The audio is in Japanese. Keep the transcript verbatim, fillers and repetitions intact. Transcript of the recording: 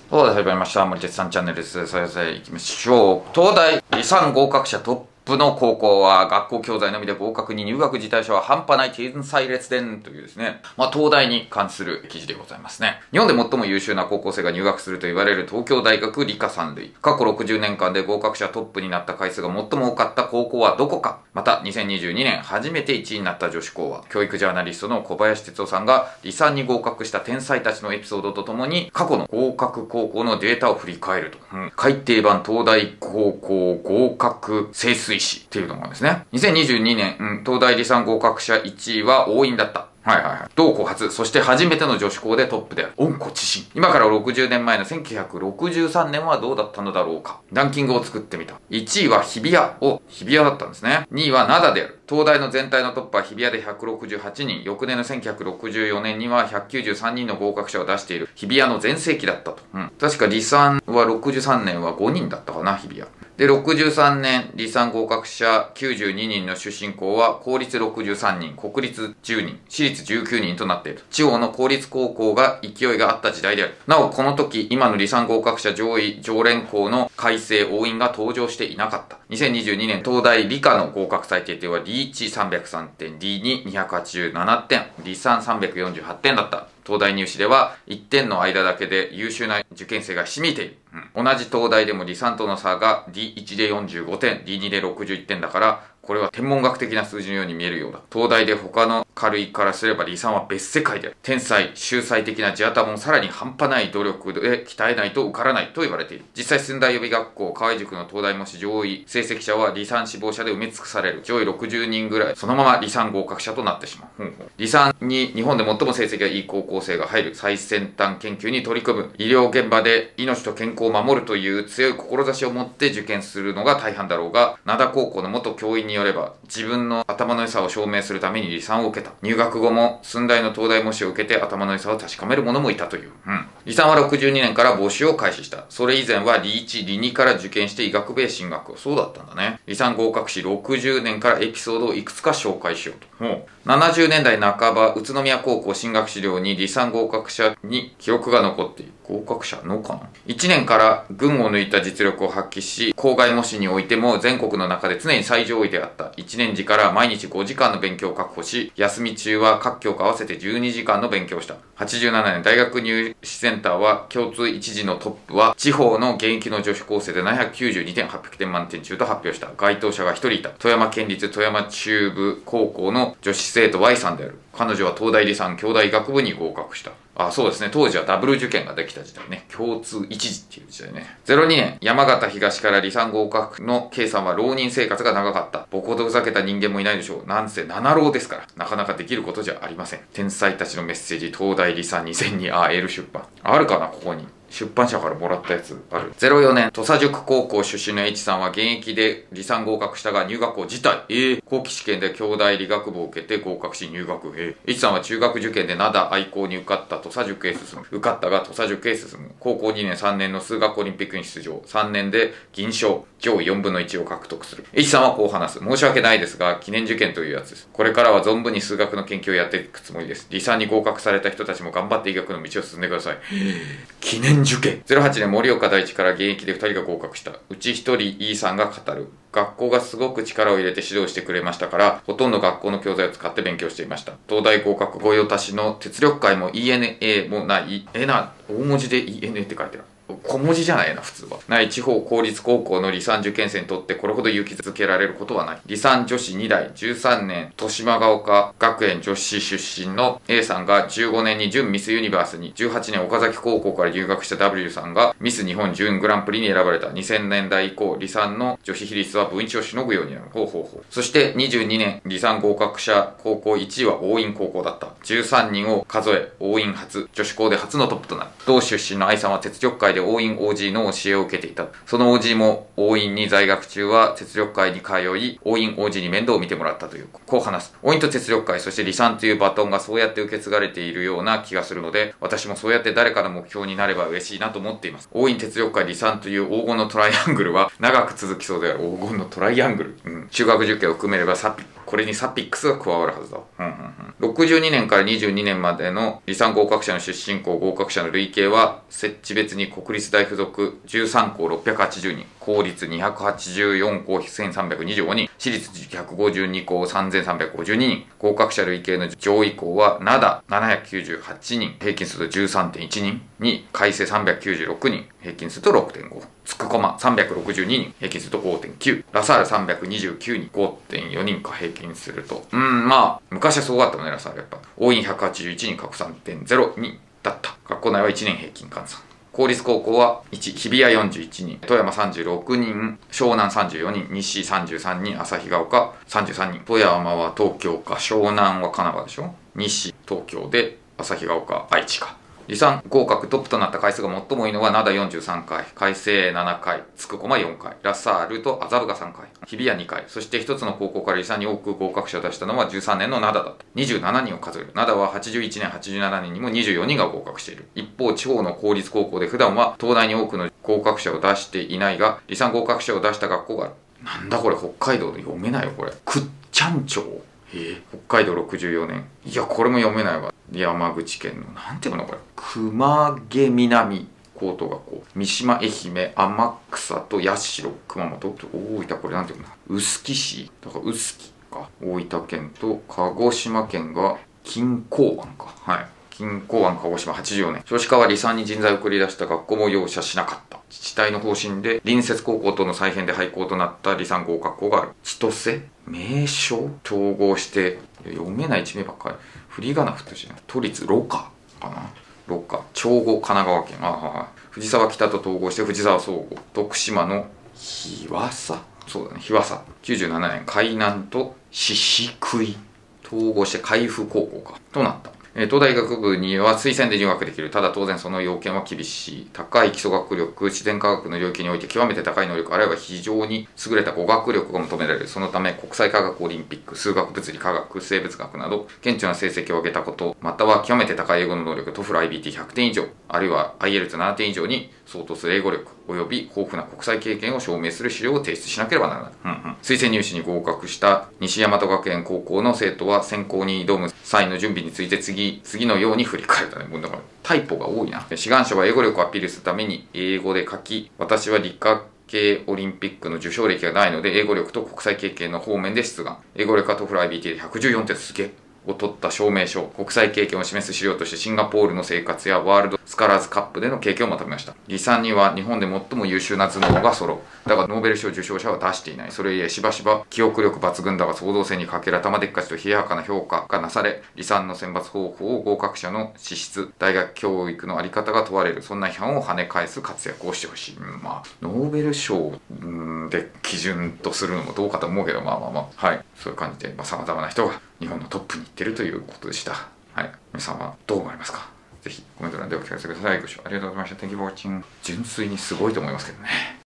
そうで始まりました。森哲さんチャンネルです。それぞれ行きましょう。東大理産合格者トップの高校は学校教材のみで合格に入学辞退者は半端ない天才列伝というですね、まあ東大に関する記事でございますね。日本で最も優秀な高校生が入学すると言われる東京大学理科三類。過去ろくじゅうねんかんで合格者トップになった回数が最も多かった高校はどこか。またにせんにじゅうにねん初めていちいになった女子校は、教育ジャーナリストの小林哲夫さんが理産に合格した天才たちのエピソードとともに過去の合格高校のデータを振り返ると。うん、改訂版東大高校合格清水史っていうのがですね。にせんにじゅうにねん、うん、東大理産合格者いちいは応印だった。はいはいはい。同校初、そして初めての女子校でトップである。温故知新。今からろくじゅうねんまえのせんきゅうひゃくろくじゅうさんねんはどうだったのだろうか。ランキングを作ってみた。いちいは日比谷。お、日比谷だったんですね。にいは灘である。東大の全体のトップは日比谷でひゃくろくじゅうはちにん。翌年のせんきゅうひゃくろくじゅうよねんにはひゃくきゅうじゅうさんにんの合格者を出している日比谷の全盛期だったと。うん。確か理産はろくじゅうさんねんはごにんだったかな、日比谷。で、ろくじゅうさんねん、理産合格者きゅうじゅうににんの出身校は、公立ろくじゅうさんにん、国立じゅうにん、私立じゅうきゅうにんとなっている。地方の公立高校が勢いがあった時代である。なお、この時、今の理産合格者上位常連校の改正応印が登場していなかった。にせんにじゅうにねん、東大理科の合格最低点は、リーチさんびゃくさんてん、リーににひゃくはちじゅうななてん、理産さんびゃくよんじゅうはちてんだった。東大入試では、いってんの間だけで優秀な受験生がひしめいている。うん、同じ東大でも理産との差が ディーいち でよんじゅうごてん、ディーに でろくじゅういってんだから、これは天文学的な数字のように見えるようだ。東大で他の軽いからすれば理産は別世界である。天才、秀才的な地頭もさらに半端ない努力で鍛えないと受からないと言われている。実際寸大予備学校、河合塾の東大模試上位成績者は理産志望者で埋め尽くされる。上位ろくじゅうにんぐらい、そのまま理産合格者となってしまう。うん、理産に日本で最も成績がいい高校生が入る。最先端研究に取り組む。医療現場で命と健康を守るという強い志を持って受験するのが大半だろうが、灘高校の元教員によれば、自分の頭の良さを証明するために理産を受けた。入学後も寸大の東大模試を受けて頭の良さを確かめる者もいたという。うん。理産はろくじゅうにねんから募集を開始した。それ以前は理いち、理にから受験して医学部へ進学を。そうだったんだね。理産合格しろくじゅうねんからエピソードをいくつか紹介しようと。うん。ななじゅうねんだいなかば、宇都宮高校進学資料に理産合格者に記録が残っている。合格者のかな ?いち 年から群を抜いた実力を発揮し、校外模試においても全国の中で常に最上位であった。いちねん時から毎日ごじかんの勉強を確保し、休み中は各教科合わせてじゅうにじかんの勉強をした。はちじゅうななねん大学入試センターは共通一次のトップは地方の現役の女子高生でななひゃくきゅうじゅうにてん、はっぴゃくてん満点中と発表した。該当者がひとりいた。富山県立富山中部高校の女子生徒 Y さんである。彼女は東大理産兄弟学部に合格した。あ、そうですね。当時はダブル受験ができた時代ね。共通一次っていう時代ね。ゼロにねん、山形東から理産合格の K さんは浪人生活が長かった。僕ほどふざけた人間もいないでしょう。なんせ七浪ですから。なかなかできることじゃありません。天才たちのメッセージ、東大理産にせんに、あ、L 出版。あるかな、ここに。出版社からもらったやつある。ゼロよねん、土佐塾高校出身の H さんは現役で理産合格したが入学校辞退。えー、後期試験で京大理学部を受けて合格し入学。えー、H さんは中学受験で灘愛好に受かった土佐塾へ進む。受かったが土佐塾へ進む。高校にねんさんねんの数学オリンピックに出場。さんねんで銀賞。上位よんぶんのいちを獲得する。H さんはこう話す。申し訳ないですが、記念受験というやつです。これからは存分に数学の研究をやっていくつもりです。理産に合格された人たちも頑張って医学の道を進んでください。記念受験。ゼロはちねん、盛岡第一から現役でふたりが合格した。うちひとり E さんが語る。学校がすごく力を入れて指導してくれましたから、ほとんど学校の教材を使って勉強していました。東大合格御用達の鉄力会も イーエヌエー もない、えな、大文字で イーエヌエー って書いてある。小文字じゃないな、普通は。ない地方公立高校の理産受験生にとってこれほど勇気づけられることはない。理産女子にだい、じゅうさんねん、豊島ヶ丘学園女子出身の A さんがじゅうごねんに準ミスユニバースに、じゅうはちねん岡崎高校から留学した W さんがミス日本準グランプリに選ばれた。にせんねんだい以降、理産の女子比率は分いちをしのぐようになる。ほうほうほう。そしてにじゅうにねん、理産合格者高校いちいは応印高校だった。じゅうさんにんを数え、応印初、女子校で初のトップとなる。同出身の愛さんは鉄力会で応印 オージー の教えを受けていた。その オージー も応印に在学中は鉄力会に通い、応印 オージー に面倒を見てもらったという、こう話す。応印と鉄力会、そして理産というバトンがそうやって受け継がれているような気がするので、私もそうやって誰かの目標になれば嬉しいなと思っています。応印鉄力会理産という黄金のトライアングルは長く続きそうである。黄金のトライアングル。うん。中学受験を含めればさっこれにサピックスが加わるはずだ。うんうんうん。ろくじゅうにねんからにじゅうにねんまでの離散合格者の出身校合格者の累計は、設置別に国立大附属じゅうさんこうろっぴゃくはちじゅうにん、公立にひゃくはちじゅうよんこうせんさんびゃくにじゅうごにん、私立ひゃくごじゅうにこうさんぜんさんびゃくごじゅうににん、合格者累計の上位校は灘ななひゃくきゅうじゅうはちにん、平均すると じゅうさんてんいちにんに、海星さんびゃくきゅうじゅうろくにん、平均すると ろくてんご、つくこまさんびゃくろくじゅうににん、平均すると ごてんきゅう、ラサールさんびゃくにじゅうきゅうにん、ごてんよにんか平均すると。うん、まあ、昔はすごかったもんね、ラサールやっぱ。応員ひゃくはちじゅういちにん、過去 さんてんゼロにんだった。学校内はいちねん平均換算。公立高校はいち、日比谷よんじゅういちにん、富山さんじゅうろくにん、湘南さんじゅうよにん、西さんじゅうさんにん、旭ヶ丘さんじゅうさんにん。富山は東京か、湘南は神奈川でしょ。西、東京で、旭ヶ丘、愛知か。離散合格トップとなった回数が最も多いのは灘よんじゅうさんかい、海星ななかい、つくこまよんかい、ラサールと麻布がさんかい、日比谷にかい、そして一つの高校から離散に多く合格者を出したのはじゅうさんねんの灘だった。にじゅうななにんを数える。灘ははちじゅういちねん、はちじゅうななねんにもにじゅうよにんが合格している。一方、地方の公立高校で普段は東大に多くの合格者を出していないが、離散合格者を出した学校がある。なんだこれ、北海道で読めないよ、これ。くっちゃん町。えー、北海道ろくじゅうよねん。いや、これも読めないわ。山口県の、なんていうのこれ。熊毛南高等学校。三島、愛媛、天草と八代、熊本、大分、これなんていうの臼杵市。だから臼杵か。大分県と鹿児島県が錦江湾か。はい。錦江湾鹿児島はちじゅうよねん。少子化は離散に人材を送り出した学校も容赦しなかった。自治体の方針で隣接高校との再編で廃校となった離散合格校がある。千歳名称統合して、読めない地名ばっかり。振り仮名振ってほしいな。都立ろかかな。ろか。長後神奈川県。ああ、藤沢北と統合して藤沢総合。徳島の日和佐。そうだね、日和佐。きゅうじゅうななねん、海南と獅子食い。統合して海部高校か。となった。東大学部には推薦で入学できる。ただ当然その要件は厳しい。高い基礎学力、自然科学の領域において極めて高い能力、あるいは非常に優れた語学力が求められる。そのため国際科学オリンピック、数学、物理、科学、生物学など、顕著な成績を上げたこと、または極めて高い英語の能力、トフル アイビーティーひゃくてん以上、あるいは アイエルツななてん以上に相当する英語力、及び豊富な国際経験を証明する資料を提出しなければならない。うんうん、推薦入試に合格した西大和学園高校の生徒は選考に挑む際の準備について次、次のように振り返ったね。もうだからタイポが多いな。志願者は英語力をアピールするために英語で書き、私は理科系オリンピックの受賞歴がないので、英語力と国際経験の方面で出願。英語力はトフル アイビーティー でひゃくじゅうよんてんすげえ。を取った証明書、国際経験を示す資料としてシンガポールの生活やワールドスカラーズカップでの経験をまとめました。離散には日本で最も優秀な頭脳が揃う。だがノーベル賞受賞者は出していない。それゆえしばしば記憶力抜群だが創造性に欠ける頭でっかちと冷ややかな評価がなされ、離散の選抜方法を合格者の資質、大学教育のあり方が問われる。そんな批判を跳ね返す活躍をしてほしい。まあ、ノーベル賞で基準とするのもどうかと思うけど、まあまあまあ、はい。そういう感じで、まあ、様々な人が日本のトップに行ってるということでした。はい。皆さんはどう思われますか？ぜひコメント欄でお聞かせください。ご視聴ありがとうございました。Thank you for watching。純粋にすごいと思いますけどね。